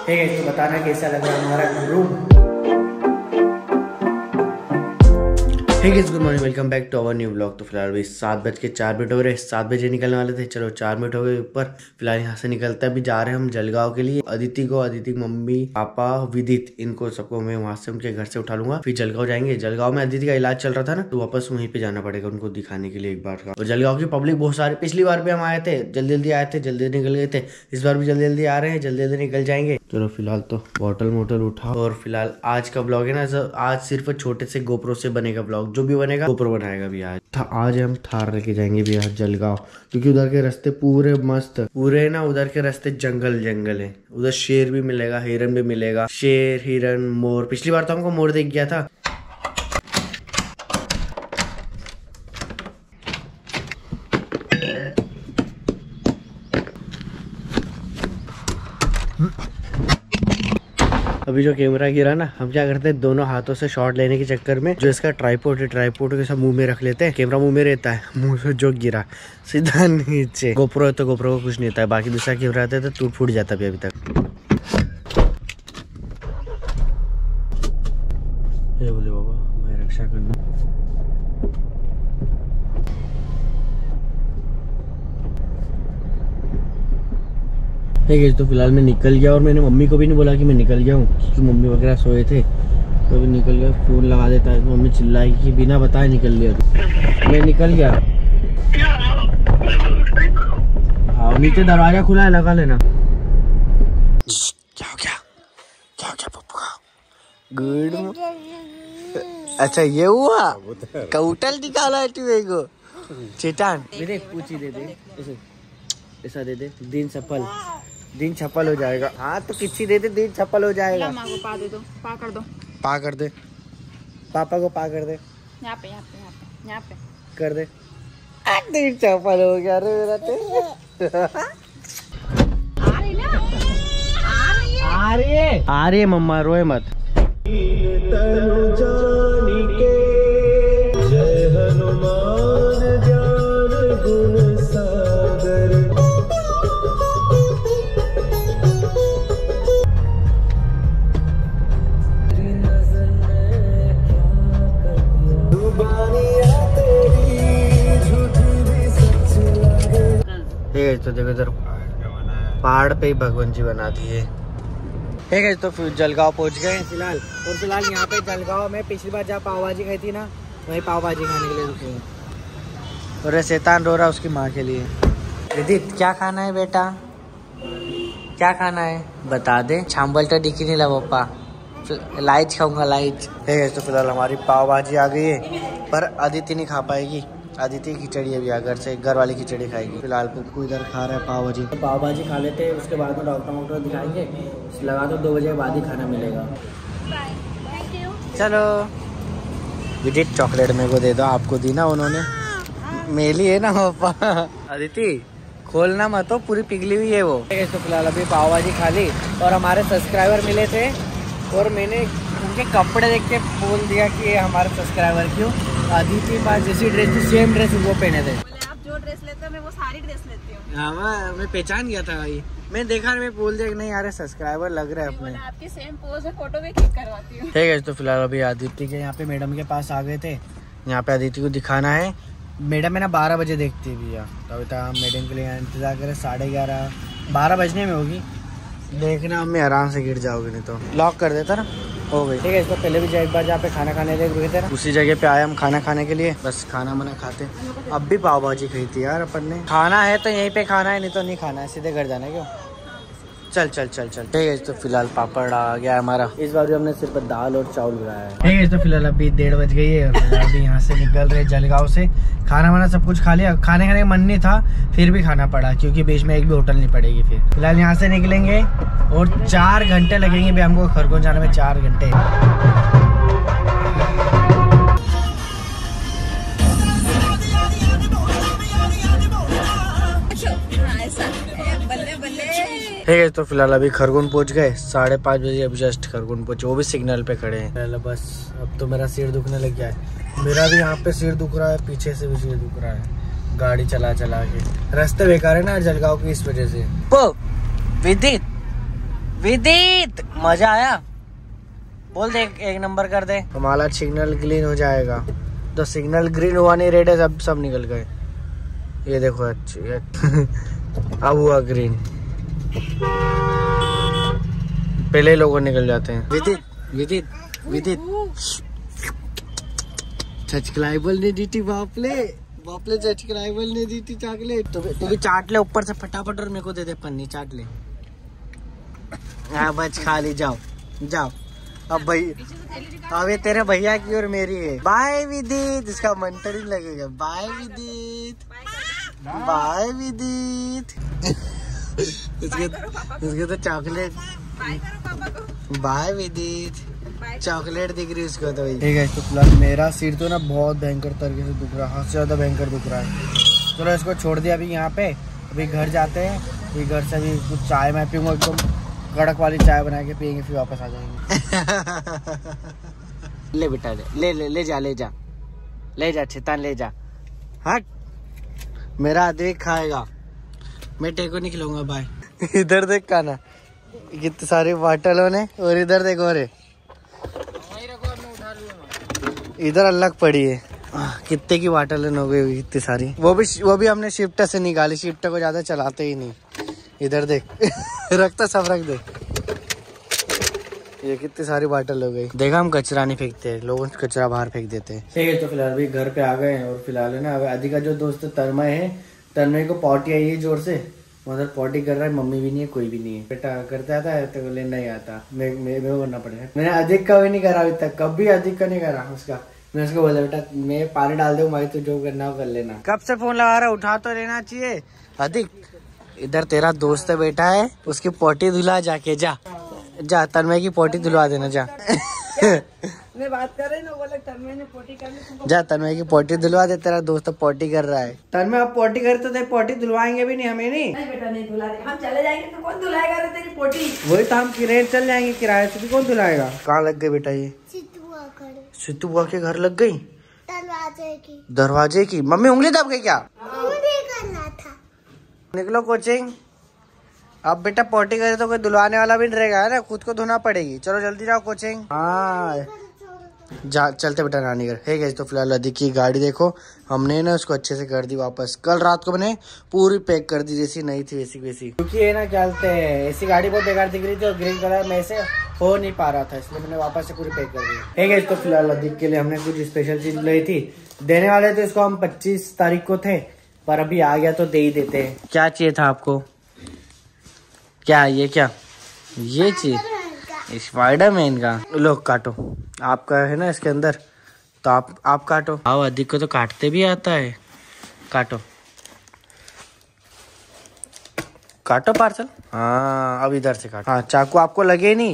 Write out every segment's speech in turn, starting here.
ठीक है, तो बताना कैसा लग रहा है हमारा room. Hey guys, good morning, welcome back to our new blog. तो फिलहाल अभी 7:04 हो रहे हैं। 7 बजे निकलने वाले थे, चलो 4 मिनट हो गए ऊपर। फिलहाल यहाँ से निकलते हैं, अभी जा रहे हैं हम जलगांव के लिए। अदिति की मम्मी पापा विदित, इनको सबको मैं वहाँ से उनके घर से उठा लूंगा, फिर जलगांव जाएंगे। जलगांव में अदिति का इलाज चल रहा था ना, तो वापस वहीं पे जाना पड़ेगा उनको दिखाने के लिए एक बार का। और जलगांव की पब्लिक बहुत सारी, पिछली बार भी हम आए थे, जल्दी जल्दी आए थे, जल्दी निकल गए थे। इस बार भी जल्दी जल्दी आ रहे हैं, जल्दी जल्दी निकल जाएंगे। चलो फिलहाल तो बॉटल उठा। और फिलहाल आज का ब्लॉग है ना, आज सिर्फ छोटे से गोप्रो से बनेगा ब्लॉग, जो भी बनेगा गोप्रो बनाएगा भी। आज हम थार लेके जाएंगे भी आज जलगांव, क्योंकि उधर के रास्ते पूरे मस्त, पूरे ना उधर के रास्ते जंगल है। उधर शेर भी मिलेगा, हिरन भी मिलेगा, शेर हिरन मोर। पिछली बार तो हमको मोर देख गया था। अभी जो कैमरा गिरा ना, हम क्या करते हैं, दोनों हाथों से शॉट लेने के चक्कर में जो इसका ट्राइपॉड है, ट्राइपॉड के सब मुंह में रख लेते हैं। कैमरा मुंह में रहता है, मुंह से जो गिरा सीधा नीचे। गोप्रो है तो गोप्रो को कुछ नहीं होता है, बाकी दूसरा कैमरा रहता है तो टूट फूट जाता है अभी तक। ये बोले बाबा मैं रक्षा करना। ठीक है, तो फिलहाल मैं निकल गया और मैंने मम्मी को भी नहीं बोला कि मैं निकल गया हूँ, क्योंकि मम्मी वगैरह सोए थे। तो अभी निकल गया, फोन लगा देता है तो मम्मी चिल्लाएगी कि बिना बताए निकल लिया तू। मैं निकल गया। हाँ, नीचे दरवाजा खुला है, लगा लेना। क्या हो गया पप्पू का? गुड। अच्छा ये हुआ, कौटल निकाला है मेरे को। चेटान दे, पूछी दे दे, ऐसा दे दे, दिन सफल हो जाएगा। हाँ तो किसी दे दे, दिन सफल हो जाएगा। माँ को पा दे दो, पा कर दो, पा कर दे, पापा को पा कर दे। यहाँ पे कर दे। दिन सफल हो गया रे मेरा। आ रही है मम्मा, रोए मत। तो देखो इधर पहाड़ पे ही भगवान जी बना दिए। ठीक है, तो फिर जलगांव पहुंच गए फिलहाल। और फिलहाल यहाँ पे जलगांव में पिछली बार जहाँ पाव भाजी खाई थी ना, वही पाव भाजी खाने के लिए रुके हैं। और शैतान रो रहा उसकी माँ के लिए। विदित क्या खाना है बेटा, क्या खाना है बता दे। छाम्बल तो दिखी नहीं ला पप्पा, लाइच खाऊंगा लाइच। ठीक है, तो फिलहाल हमारी पाव भाजी आ गई है, पर अदिति नहीं खा पाएगी। अदिति खिचड़ी अभी घर से, घर वाली खिचड़ी खाएगी। फिलहाल पप्पू इधर खा रहा है पाव भाजी। तो पाव भाजी खा लेते हैं, उसके बाद में डॉक्टर दिखाएंगे। लगा तो 2 बजे के बाद ही खाना मिलेगा। चलो विदित चॉकलेट मेरे को दे दो, आपको दी ना उन्होंने, मेली है ना पापा। अदिति खोलना मत हो, पूरी पिघली हुई है वो। तो फिलहाल अभी पाव भाजी खा ली और हमारे सब्सक्राइबर मिले थे, और मैंने उनके कपड़े देख के बोल दिया कि ये हमारे सब्सक्राइबर क्यों। अदिति के पास जैसी ड्रेस थी, सेम ड्रेस वो पहने थे। आप जो ड्रेस लेते हो मैं वो सारी ड्रेस लेती हूँ। हाँ, मैं पहचान गया था भाई, मैं देखा, मैं बोल दिया नहीं यार सब्सक्राइबर लग रहा है अपने। आपके सेम पोज में फोटो भी क्लिक करवाती हूँ। ठीक है, तो फिलहाल अभी अदिति के यहाँ पे मैडम के पास आ गए थे। यहाँ पे अदिति को दिखाना है। मैडम है ना 12 बजे देखती है भैया, तो अभी तक हम मैडम के लिए इंतजार करें। 11:30 12 बजने में होगी। देखना मैं आराम से गिर जाओगे, नहीं तो लॉक कर देता ना, हो गई। ठीक है, इसको पहले भी एक बार जहाँ पे खाना खाने रुके थे ना, उसी जगह पे आए हम खाना खाने के लिए। बस खाना मना खाते। अब भी पाव भाजी खाई थी यार अपन ने। खाना है तो यहीं पे खाना है, नहीं तो नहीं खाना है, सीधे घर जाना है। क्यों? चल चल चल चल। ठीक है, तो फिलहाल पापड़ आ गया हमारा। इस बार भी हमने सिर्फ दाल और चावल बनाया है। ठीक है, तो फिलहाल अभी 1:30 बज गई है। अभी यहाँ से निकल रहे जलगांव से। खाना वाना सब कुछ खा लिया, खाने खाने का मन नहीं था, फिर भी खाना पड़ा, क्योंकि बीच में एक भी होटल नहीं पड़ेगी। फिलहाल यहाँ से निकलेंगे और 4 घंटे लगेंगे भी हमको खरगोन जाने में, 4 घंटे। ठीक है, तो फिलहाल अभी खरगोन पहुंच गए। 5:30 बजे अभी जस्ट खरगोन पहुंचे, वो भी सिग्नल पे खड़े हैं। बस अब तो मेरा सिर दुखने लग गया है। मेरा भी यहाँ पे सिर दुख रहा है, पीछे से भी सिर दुख रहा है, गाड़ी चला चला के। रास्ते बेकार है ना जलगांव की, इस वजह से। विदित विदित मजा आया? बोल दे एक नंबर कर दे। हमारा सिग्नल ग्रीन हो जाएगा। तो सिग्नल ग्रीन हुआ नहीं, रेड है, सब निकल गए। ये देखो अच्छी अब हुआ ग्रीन। पहले लोगों निकल जाते हैं। विदित विदित विदित सब्सक्राइबर ने दी थी बापले सब्सक्राइबर ने दी थी चॉकलेट। तो भी चाट ले ऊपर से फटाफट और मेरे को दे दे पन्नी, चाट ले। हाँ बस खा ली, जाओ जाओ। अब भाई अब ये तेरे भैया की और मेरी है। बाय विदित, इसका मंत्र ही लगेगा। बाय विदित, बाय विदित। उसके तो चॉकलेट। बाय विदित, चॉकलेट दिख रही उसको तो। ठीक है, तो फिलहाल मेरा सिर तो ना बहुत भयंकर तरीके से दुख रहा है, हाथ से ज्यादा भयंकर दुख रहा है। चलो इसको छोड़ दिया अभी यहाँ पे। अभी घर जाते हैं, फिर घर से भी कुछ चाय मैं पीऊंगा, एकदम कड़क वाली चाय बना के पियेंगे, फिर वापस आ जाएंगे। ले बेटा ले जा चेतन, ले जा। हट, मेरा आदमी खाएगा, मैं टेको नहीं खिलाऊंगा। बाय। इधर देख काना, कितने सारे बाटलों ने, और इधर देख और इधर अलग पड़ी है। कितने की बाटल हो गई इतनी सारी। वो भी हमने शिफ्ट से निकाली, शिफ्ट को ज्यादा चलाते ही नहीं। इधर देख रखता सब रख दे। ये कितनी सारी बाटल हो गई। देखा, हम कचरा नहीं फेंकते हैं, लोग कचरा बाहर फेंक देते हैं। ठीक है, तो फिलहाल भी घर पे आ गए हैं। और फिलहाल है ना, आदि का जो दोस्त तन्मय है, तन्मय को पॉटी आई है जोर से, मतलब पॉटी कर रहा है। मम्मी भी नहीं है, कोई भी नहीं है। बेटा करता आता है तो लेना ही आता, मैं करना पड़ेगा। मैंने अधिक का भी नहीं करा अभी तक, कभी अधिक का नहीं करा उसका। मैं उसको बोला बेटा मैं पानी डाल दूँ भाई, तू जो करना हो कर लेना। कब से फोन लगा रहा, उठा तो लेना चाहिए। अधिक इधर तेरा दोस्त बैठा है, उसकी पोटी धुला जाके। जा तन्मय की पोटी धुलवा देना, जा। मैं बात कर रही ना, बोला तन्मय ने पोटी कर ली। जा तन्मय की पोटी धुलवा दे, तेरा दोस्त पोटी कर रहा है। तन्मय आप पोटी करते थे, पोटी धुलवाएंगे भी नहीं हमें। नहीं बेटा नहीं धुला दे, हम चले जाएंगे तो कौन धुलाएगा रे तेरी पोटी? वही तो, हम किराए चल जाएंगे, किराए से भी कौन धुलाएगा। कहाँ लग गई बेटा ये? सिद्धू बुआ के घर लग गई, दरवाजे की। मम्मी उंगली दब गई क्या? निकलो कोचिंग। अब बेटा पोटी करे तो कोई धुलवाने वाला भी नहीं रहेगा, है ना, खुद को धोना पड़ेगी। चलो जल्दी जाओ कोचिंग। हाँ चलते बेटा नानी घर। है गैस, तो फिलहाल अधिक की गाड़ी देखो, हमने ना उसको अच्छे से कर दी वापस। कल रात को मैंने पूरी पैक कर दी, जैसी नहीं थी वैसी। क्योंकि ये ना क्या बोलते हैं, ऐसी गाड़ी बहुत बेकार दिख रही थी और ग्रीन कलर में से हो नहीं पा रहा था, इसलिए मैंने वापस से पूरी पैक कर दी। है गैस, तो फिलहाल अधिक के लिए हमने कुछ स्पेशल चीज लाई थी। देने वाले थे इसको हम 25 तारीख को थे, पर अभी आ गया तो दे ही देते हैं। क्या चाहिए था आपको? क्या ये चीज स्पाइडरमैन का। लोग काटो, आपका है ना इसके अंदर, तो आप काटो। आओ, अधिक को तो काटते भी आता है। काटो पार्सल। हाँ अब इधर से काटो। हाँ चाकू आपको लगे नहीं,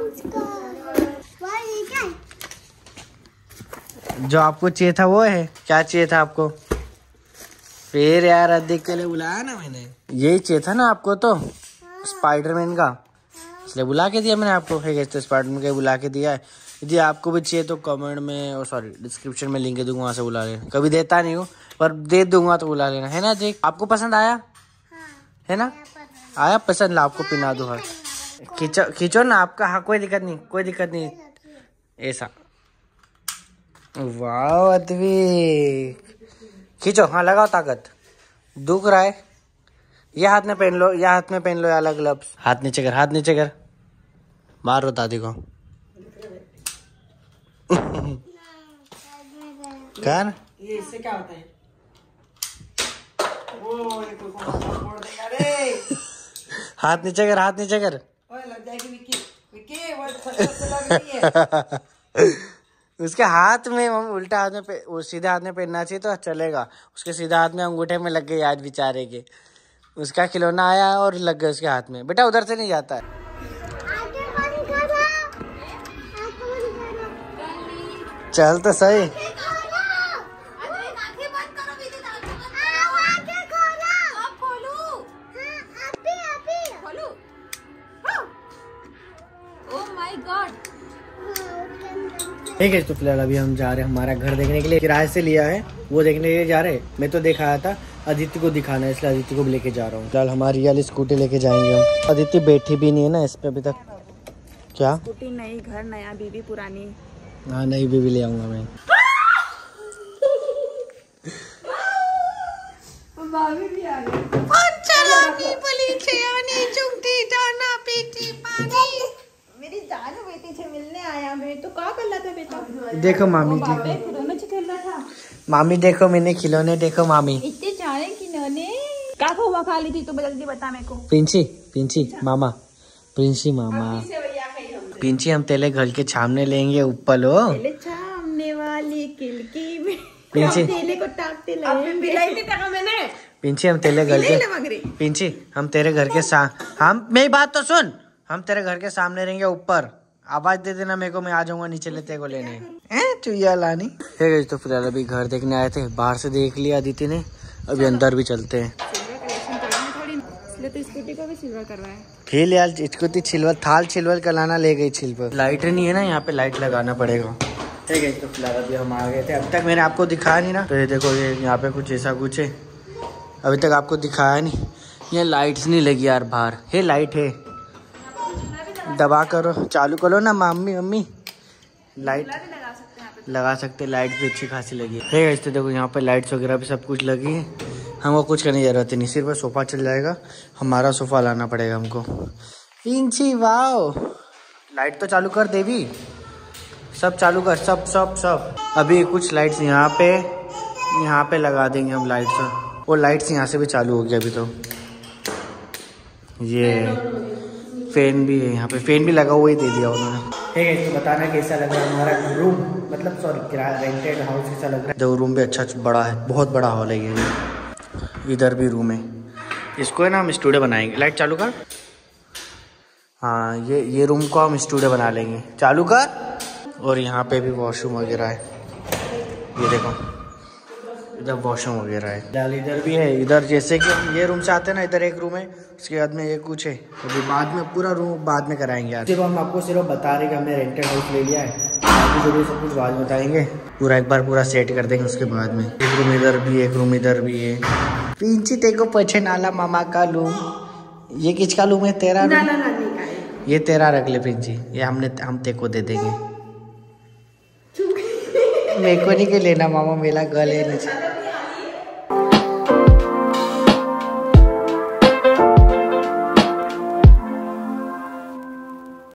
जो आपको चाहिए था वो है। क्या चाहिए था आपको? फिर यार अधिक के लिए बुलाया ना मैंने, यही चाहिए था ना आपको तो, स्पाइडरमैन का, इसलिए बुला के दिया मैंने आपको। है तो स्पाइडरमैन का बुला के दिया है। यदि आपको भी चाहिए तो कमेंट में और डिस्क्रिप्शन में लिंक दे दूंगा, वहाँ से बुला लेना। कभी देता नहीं हूँ पर दे दूंगा तो बुला लेना, है ना। देख आपको पसंद आया? है ना, आया पसंद? ला आपको पिना दो। खींचो ना आपका। हाँ कोई दिक्कत नहीं। ऐसा वाह अद्विक, खींचो। हाँ लगाओ ताकत, दुख रहा है। ये हाथ में पहन लो, ये अलग ग्लव्स। हाथ नीचे कर, मारो दादी को। क्या ना ये, इससे क्या होता है? हाथ नीचे कर। लग जाएगी विक्की, उसके हाथ में उल्टा हाथ में वो सीधे हाथ में पहनना चाहिए तो चलेगा। उसके सीधे हाथ में अंगूठे में लग गई आज बेचारे के। उसका खिलौना आया और लग गया उसके हाथ में। बेटा उधर से नहीं जाता है। चल तो सही। ठीक है, तो फिलहाल अभी हम जा रहे हैं हमारा घर देखने के लिए। किराए से लिया है, वो देखने के लिए जा रहे हैं। मैं तो देखा आया था, अदिति को दिखाना है, इसलिए अदिति को भी लेके जा रहा हूँ। फिलहाल हमारी वाली स्कूटी लेके जाएंगे हम। अदिति बैठी भी नहीं है ना इस पे अभी तक। क्या स्कूटी नई, घर नया, बीवी पुरानी। हाँ नई बीवी ले आऊंगा मैं। भाभी भी आ गई। मेरी जान बेटी से मिलने आया मैं तो क्या कर रहा था बेटा? देखो मामी, खिलौने से खेल रहा था। मामी देखो मैंने खिलौने, देखो मामी। इतने सारे खिलौने क्या हुआ खा ली थी तो जल्दी बता मेरे को। पिंची मामा, प्रिंसी मामा, पिंची हम तेरे घर के सामने लेंगे ऊपर लो। सामने वाली खिड़की में पिंची तेले को टाकते लगे। बिलाई नहीं टाका मैंने। पिंची हम तेरे घर के, पिंची हम तेरे घर के हम मेरी बात तो सुन, हम तेरे घर के सामने रहेंगे ऊपर। आवाज दे देना मेरे को, मैं आ जाऊंगा नीचे लेते को लेने। चुईया लानी है। तो फिलहाल अभी घर देखने आए थे, बाहर से देख लिया अदिति ने, अभी अंदर भी चलते हैं। तो स्कूटी को भी सिल्वर करवाया। फिर यार स्कूटी सिल्वर, थाल सिल्वर कलाना ले गई सिल्वर। लाइट नहीं है ना यहाँ पे, लाइट लगाना पड़ेगा। ठीक है तो फिलहाल अभी हम आ गए थे। अब तक मैंने आपको दिखाया नहीं ना, तो ये देखो ये यहाँ पे कुछ ऐसा कुछ है, अभी तक आपको दिखाया नहीं। यहाँ लाइट्स नहीं लगी यार, बाहर है लाइट है, दबा करो चालू करो ना मम्मी। लाइट लगा सकते, लाइट भी अच्छी खासी लगी है। तो देखो यहाँ पे लाइट्स वगैरह भी सब कुछ लगी है। हमको कुछ करने की जरूरत नहीं, सिर्फ सोफा चल जाएगा। हमारा सोफा लाना पड़ेगा हमको। पिंची वाओ, लाइट तो चालू कर देवी, सब चालू कर, सब। अभी कुछ लाइट्स यहाँ पे लगा देंगे हम लाइट्स, और लाइट्स यहाँ से भी चालू हो गया अभी तो। ये फैन भी है यहाँ पे, फैन भी लगा हुआ ही दे दिया उन्होंने। ठीक है तो बताना कैसा लग रहा है हमारा रूम, मतलब सॉरी रेंटेड हाउस कैसा लग रहा है। देखो रूम भी अच्छा बड़ा है, बहुत बड़ा हॉल है ये। इधर भी रूम है, इसको है ना हम स्टूडियो बनाएंगे। लाइट चालू कर। हाँ ये रूम को हम स्टूडियो बना लेंगे, चालू कर। और यहाँ पे भी वॉशरूम वगैरह है, ये देखो इधर वॉशरूम वगैरह है। इधर भी है, इधर जैसे कि हम ये रूम से आते हैं ना, इधर एक रूम है, उसके बाद में ये कुछ है। अभी बाद में पूरा रूम बाद में कराएंगे यार। सिर्फ हम आपको सिर्फ बता रहे कि हमने रेंटेड हाउस ले लिया है, बाकी जो भी सब कुछ बाद में बताएंगे। पूरा एक बार पूरा सेट कर देंगे उसके बाद में। एक रूम इधर भी, एक रूम इधर भी है। पिंची तेको पछे नाला मामा का रूम, ये किसका रूम है? तेरा रूम, ये तेरा रख ले पिंची, ये हम तेको दे देंगे। मेरे को नहीं के लेना मामा, मेरा गल है नीचे।